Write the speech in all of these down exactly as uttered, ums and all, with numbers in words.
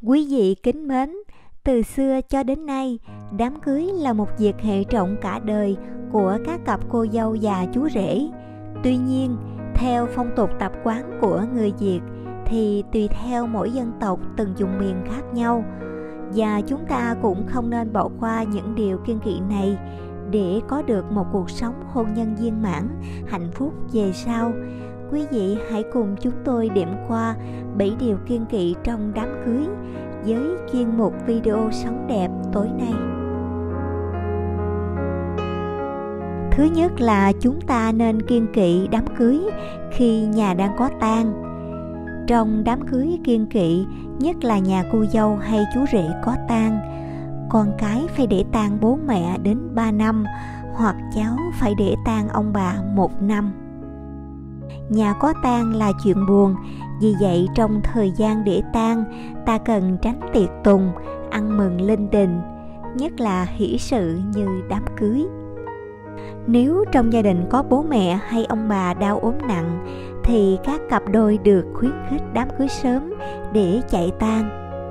Quý vị kính mến, từ xưa cho đến nay, đám cưới là một việc hệ trọng cả đời của các cặp cô dâu và chú rể. Tuy nhiên, theo phong tục tập quán của người Việt thì tùy theo mỗi dân tộc từng vùng miền khác nhau, và chúng ta cũng không nên bỏ qua những điều kiêng kỵ này để có được một cuộc sống hôn nhân viên mãn, hạnh phúc về sau. Quý vị hãy cùng chúng tôi điểm qua bảy điều kiêng kỵ trong đám cưới với chuyên mục video sống đẹp tối nay. Thứ nhất là chúng ta nên kiêng kỵ đám cưới khi nhà đang có tang. Trong đám cưới kiêng kỵ nhất là nhà cô dâu hay chú rể có tang, con cái phải để tang bố mẹ đến ba năm, hoặc cháu phải để tang ông bà một năm. Nhà có tang là chuyện buồn, vì vậy trong thời gian để tang, ta cần tránh tiệc tùng, ăn mừng linh đình, nhất là hỷ sự như đám cưới. Nếu trong gia đình có bố mẹ hay ông bà đau ốm nặng, thì các cặp đôi được khuyến khích đám cưới sớm để chạy tang.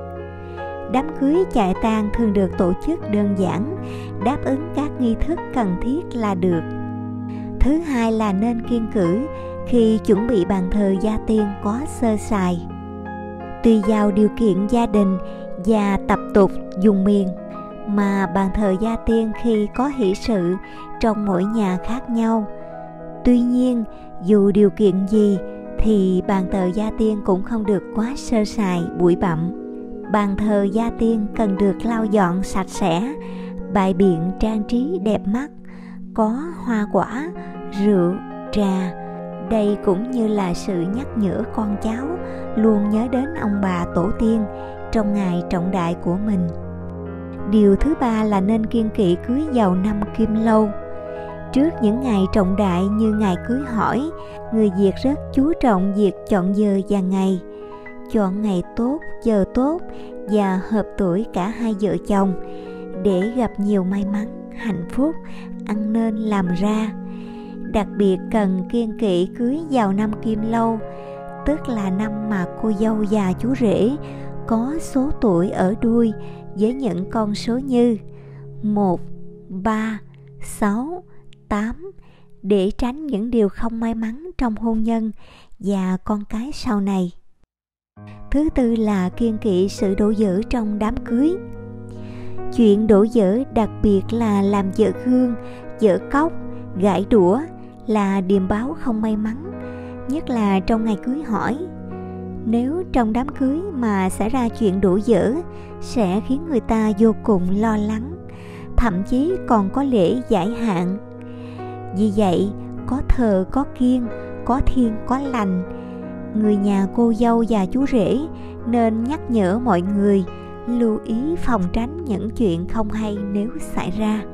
Đám cưới chạy tang thường được tổ chức đơn giản, đáp ứng các nghi thức cần thiết là được. Thứ hai là nên kiêng cữ khi chuẩn bị bàn thờ gia tiên có sơ sài. Tùy vào điều kiện gia đình và tập tục vùng miền mà bàn thờ gia tiên khi có hỷ sự trong mỗi nhà khác nhau. Tuy nhiên, dù điều kiện gì thì bàn thờ gia tiên cũng không được quá sơ sài, bụi bặm. Bàn thờ gia tiên cần được lau dọn sạch sẽ, bày biện trang trí đẹp mắt, có hoa quả, rượu, trà. Đây cũng như là sự nhắc nhở con cháu luôn nhớ đến ông bà tổ tiên trong ngày trọng đại của mình. Điều thứ ba là nên kiêng kỵ cưới vào năm Kim Lâu. Trước những ngày trọng đại như ngày cưới hỏi, người Việt rất chú trọng việc chọn giờ và ngày. Chọn ngày tốt, giờ tốt và hợp tuổi cả hai vợ chồng để gặp nhiều may mắn, hạnh phúc, ăn nên làm ra. Đặc biệt cần kiêng kỵ cưới vào năm Kim Lâu, tức là năm mà cô dâu và chú rể có số tuổi ở đuôi với những con số như một, ba, sáu, tám, để tránh những điều không may mắn trong hôn nhân và con cái sau này. Thứ tư là kiêng kỵ sự đổ vỡ trong đám cưới. Chuyện đổ vỡ, đặc biệt là làm vỡ gương, vỡ cốc, gãy đũa, là điềm báo không may mắn, nhất là trong ngày cưới hỏi. Nếu trong đám cưới mà xảy ra chuyện đổ vỡ, sẽ khiến người ta vô cùng lo lắng, thậm chí còn có lễ giải hạn. Vì vậy, có thờ có kiêng, có thiên có lành, người nhà cô dâu và chú rể nên nhắc nhở mọi người lưu ý phòng tránh những chuyện không hay nếu xảy ra.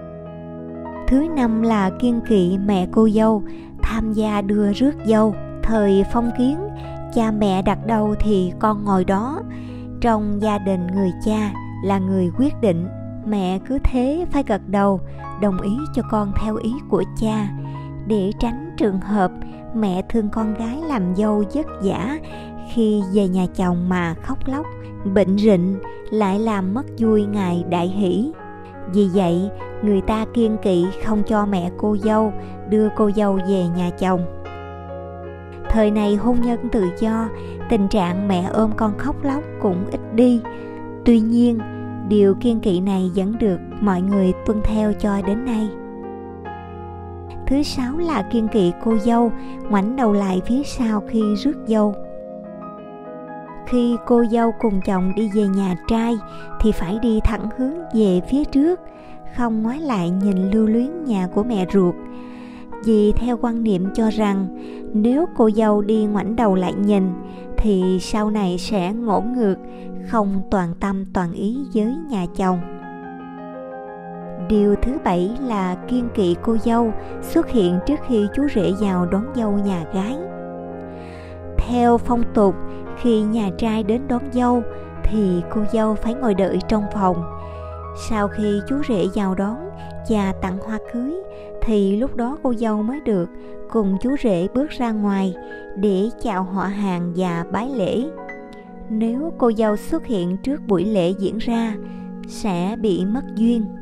Thứ năm là kiêng kỵ mẹ cô dâu tham gia đưa rước dâu. Thời phong kiến, cha mẹ đặt đâu thì con ngồi đó. Trong gia đình, người cha là người quyết định, mẹ cứ thế phải gật đầu đồng ý cho con theo ý của cha, để tránh trường hợp mẹ thương con gái làm dâu vất vả khi về nhà chồng mà khóc lóc, bệnh rịnh, lại làm mất vui ngày đại hỷ. Vì vậy, người ta kiêng kỵ không cho mẹ cô dâu đưa cô dâu về nhà chồng. Thời này hôn nhân tự do, tình trạng mẹ ôm con khóc lóc cũng ít đi. Tuy nhiên, điều kiêng kỵ này vẫn được mọi người tuân theo cho đến nay. Thứ sáu là kiêng kỵ cô dâu ngoảnh đầu lại phía sau khi rước dâu. Khi cô dâu cùng chồng đi về nhà trai thì phải đi thẳng hướng về phía trước, không ngoái lại nhìn lưu luyến nhà của mẹ ruột. Vì theo quan niệm cho rằng nếu cô dâu đi ngoảnh đầu lại nhìn thì sau này sẽ ngổ ngược, không toàn tâm toàn ý với nhà chồng. Điều thứ bảy là kiêng kỵ cô dâu xuất hiện trước khi chú rể vào đón dâu nhà gái. Theo phong tục, khi nhà trai đến đón dâu thì cô dâu phải ngồi đợi trong phòng. Sau khi chú rể vào đón và tặng hoa cưới thì lúc đó cô dâu mới được cùng chú rể bước ra ngoài để chào họ hàng và bái lễ. nếu cô dâu xuất hiện trước buổi lễ diễn ra sẽ bị mất duyên.